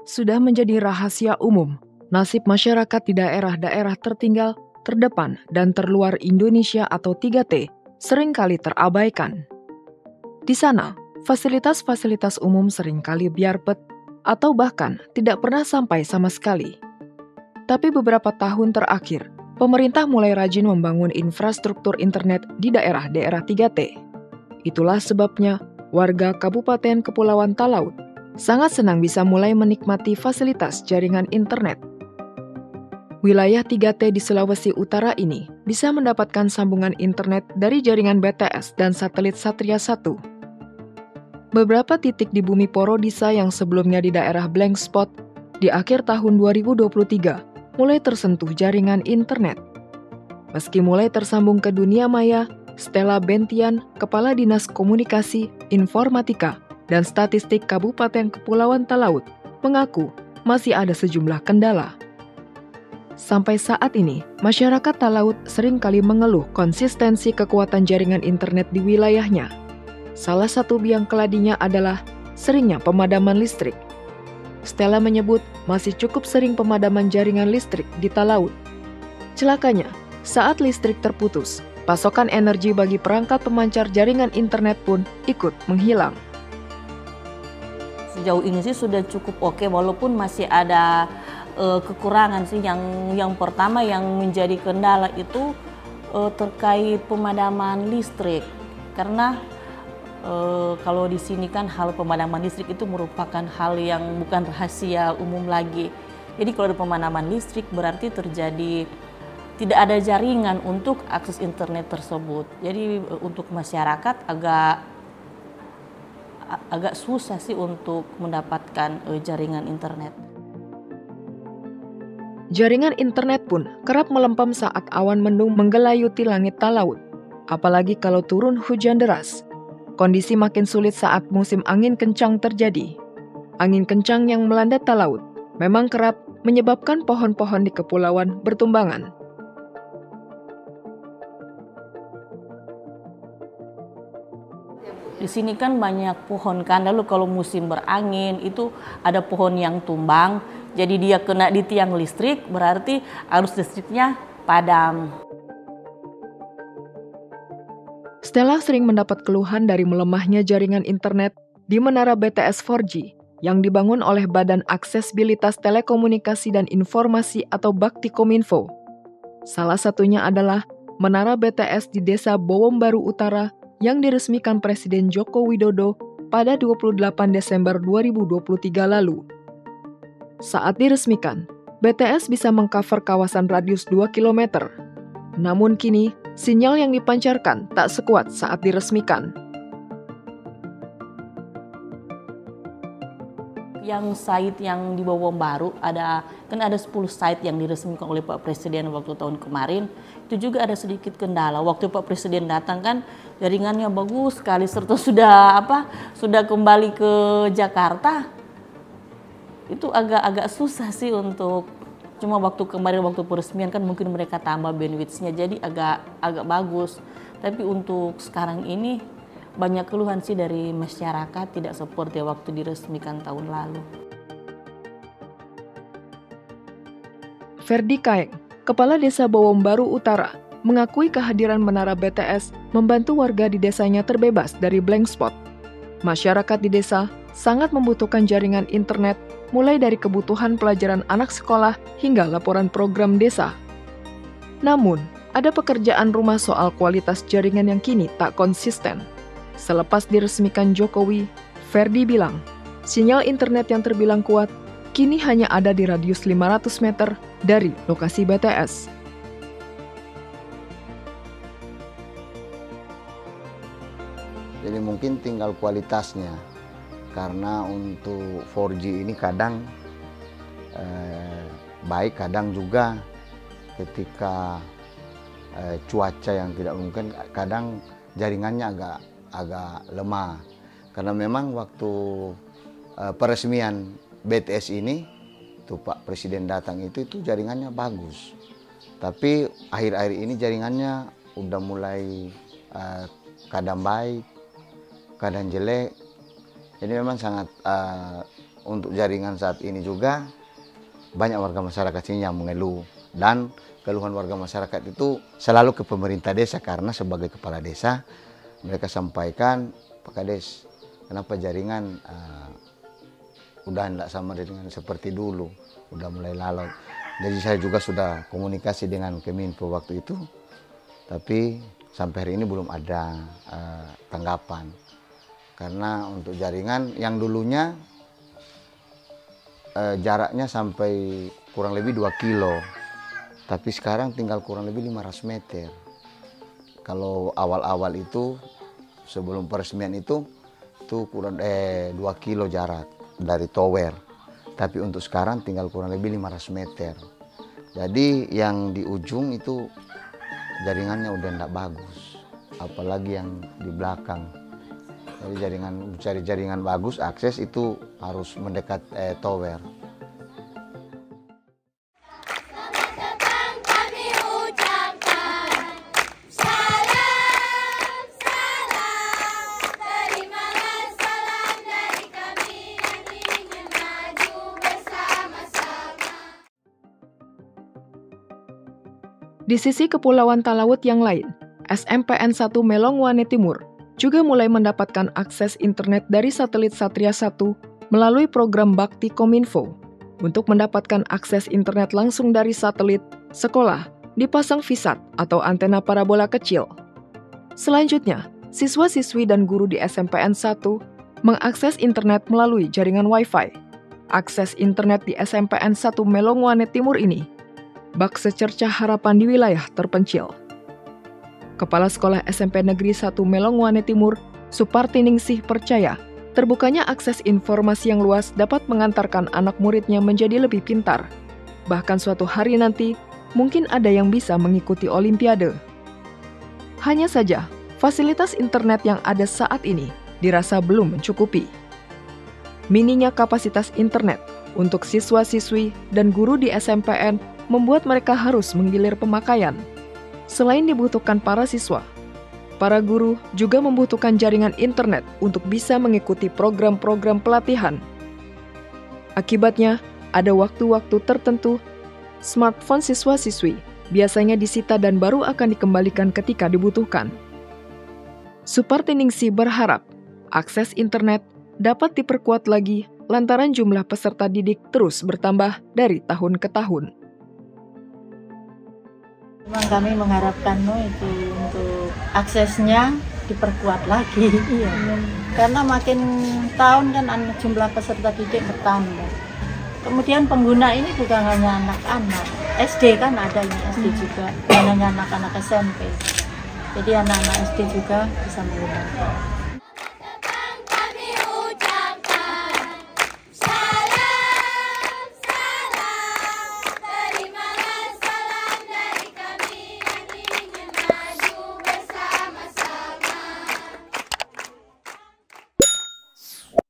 Sudah menjadi rahasia umum, nasib masyarakat di daerah-daerah tertinggal, terdepan, dan terluar Indonesia atau 3T seringkali terabaikan. Di sana, fasilitas-fasilitas umum seringkali biarpet atau bahkan tidak pernah sampai sama sekali. Tapi beberapa tahun terakhir, pemerintah mulai rajin membangun infrastruktur internet di daerah-daerah 3T. Itulah sebabnya warga Kabupaten Kepulauan Talaut sangat senang bisa mulai menikmati fasilitas jaringan internet. Wilayah 3T di Sulawesi Utara ini bisa mendapatkan sambungan internet dari jaringan BTS dan satelit Satria 1. Beberapa titik di bumi Porodisa yang sebelumnya di daerah blank spot, di akhir tahun 2023 mulai tersentuh jaringan internet. Meski mulai tersambung ke dunia maya, Stella Bentian, Kepala Dinas Komunikasi, Informatika, dan Statistik Kabupaten Kepulauan Talaut, mengaku masih ada sejumlah kendala. Sampai saat ini, masyarakat Talaut seringkali mengeluh konsistensi kekuatan jaringan internet di wilayahnya. Salah satu biang keladinya adalah seringnya pemadaman listrik. Stella menyebut masih cukup sering pemadaman jaringan listrik di Talaut. Celakanya, saat listrik terputus, pasokan energi bagi perangkat pemancar jaringan internet pun ikut menghilang. Sejauh ini sih sudah cukup oke, walaupun masih ada kekurangan sih. Yang pertama yang menjadi kendala itu terkait pemadaman listrik, karena kalau di sini kan hal pemadaman listrik itu merupakan hal yang bukan rahasia umum lagi. Jadi kalau ada pemadaman listrik berarti terjadi tidak ada jaringan untuk akses internet tersebut. Jadi untuk masyarakat agak susah sih untuk mendapatkan jaringan internet. Jaringan internet pun kerap melempem saat awan mendung menggelayuti langit Talaut, apalagi kalau turun hujan deras. Kondisi makin sulit saat musim angin kencang terjadi. Angin kencang yang melanda Talaut memang kerap menyebabkan pohon-pohon di kepulauan bertumbangan. Di sini kan banyak pohon kan, lalu kalau musim berangin itu ada pohon yang tumbang, jadi dia kena di tiang listrik, berarti arus listriknya padam. Stella sering mendapat keluhan dari melemahnya jaringan internet di menara BTS 4G yang dibangun oleh Badan Aksesibilitas Telekomunikasi dan Informasi atau Baktikominfo. Salah satunya adalah menara BTS di Desa Bowombaru Utara yang diresmikan Presiden Joko Widodo pada 28 Desember 2023 lalu. Saat diresmikan, BTS bisa mengcover kawasan radius 2 km. Namun kini, sinyal yang dipancarkan tak sekuat saat diresmikan. Yang site yang di Bowombaru kan ada 10 site yang diresmikan oleh Pak Presiden waktu tahun kemarin. Itu juga ada sedikit kendala. Waktu Pak Presiden datang kan jaringannya bagus sekali, serta sudah kembali ke Jakarta. Itu agak susah sih untuk, cuma waktu kemarin waktu peresmian kan mungkin mereka tambah bandwidth-nya jadi agak bagus. Tapi untuk sekarang ini banyak keluhan sih dari masyarakat, tidak seperti waktu diresmikan tahun lalu. Ferdi Kaeng, Kepala Desa Bowombaru Utara, mengakui kehadiran menara BTS membantu warga di desanya terbebas dari blank spot. Masyarakat di desa sangat membutuhkan jaringan internet mulai dari kebutuhan pelajaran anak sekolah hingga laporan program desa. Namun, ada pekerjaan rumah soal kualitas jaringan yang kini tak konsisten. Selepas diresmikan Jokowi, Ferdi bilang, sinyal internet yang terbilang kuat kini hanya ada di radius 500 meter dari lokasi BTS. Jadi mungkin tinggal kualitasnya, karena untuk 4G ini kadang baik, kadang juga ketika cuaca yang tidak mungkin, kadang jaringannya agak lemah. Karena memang waktu peresmian BTS ini, tuh Pak Presiden datang itu jaringannya bagus. Tapi akhir-akhir ini jaringannya udah mulai kadang baik, kadang jelek. Jadi memang sangat untuk jaringan saat ini juga banyak warga masyarakat sini yang mengeluh, dan keluhan warga masyarakat itu selalu ke pemerintah desa, karena sebagai kepala desa mereka sampaikan, Pak Kades, kenapa jaringan udah tidak sama dengan seperti dulu, udah mulai lalot. Jadi saya juga sudah komunikasi dengan Keminfo waktu itu, tapi sampai hari ini belum ada tanggapan. Karena untuk jaringan yang dulunya jaraknya sampai kurang lebih 2 kilo, tapi sekarang tinggal kurang lebih 500 meter. Kalau awal-awal itu, sebelum peresmian itu kurang 2 kilo jarak dari tower. Tapi untuk sekarang tinggal kurang lebih 500 meter. Jadi yang di ujung itu jaringannya udah tidak bagus, apalagi yang di belakang. Jadi cari jaringan bagus, akses itu harus mendekat tower. Di sisi Kepulauan Talaut yang lain, SMPN 1 Melongwane Timur juga mulai mendapatkan akses internet dari satelit Satria 1 melalui program Bakti Kominfo. Untuk mendapatkan akses internet langsung dari satelit, sekolah dipasang VSAT atau antena parabola kecil. Selanjutnya, siswa-siswi dan guru di SMPN 1 mengakses internet melalui jaringan Wi-Fi. Akses internet di SMPN 1 Melongwane Timur ini bak secercah harapan di wilayah terpencil. Kepala Sekolah SMP Negeri 1 Melongwane Timur, Suparti Ningsih percaya, terbukanya akses informasi yang luas dapat mengantarkan anak muridnya menjadi lebih pintar. Bahkan suatu hari nanti, mungkin ada yang bisa mengikuti Olimpiade. Hanya saja, fasilitas internet yang ada saat ini dirasa belum mencukupi. Minimnya kapasitas internet untuk siswa-siswi dan guru di SMPN membuat mereka harus menggilir pemakaian. Selain dibutuhkan para siswa, para guru juga membutuhkan jaringan internet untuk bisa mengikuti program-program pelatihan. Akibatnya, ada waktu-waktu tertentu, smartphone siswa-siswi biasanya disita dan baru akan dikembalikan ketika dibutuhkan. Suparti Ningsih berharap akses internet dapat diperkuat lagi lantaran jumlah peserta didik terus bertambah dari tahun ke tahun. Memang kami mengharapkan itu untuk aksesnya diperkuat lagi. Iya. Karena makin tahun kan jumlah peserta didik bertambah. Kemudian pengguna ini bukan hanya anak-anak, SD kan ada ini SD juga, bukan hanya anak-anak SMP. Jadi anak-anak SD juga bisa menggunakan.